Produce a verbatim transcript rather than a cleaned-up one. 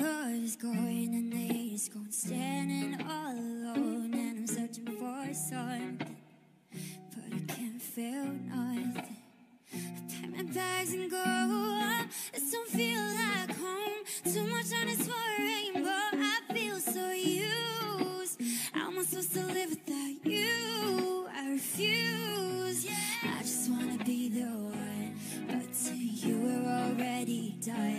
was going and days going, standing all alone, and I'm searching for something, but I can't feel nothing. I pack my bags and go. This don't feel like home. Too much on this for a rainbow. I feel so used. How am I supposed to live without you? I refuse. I just wanna be the one, but to you we're already done.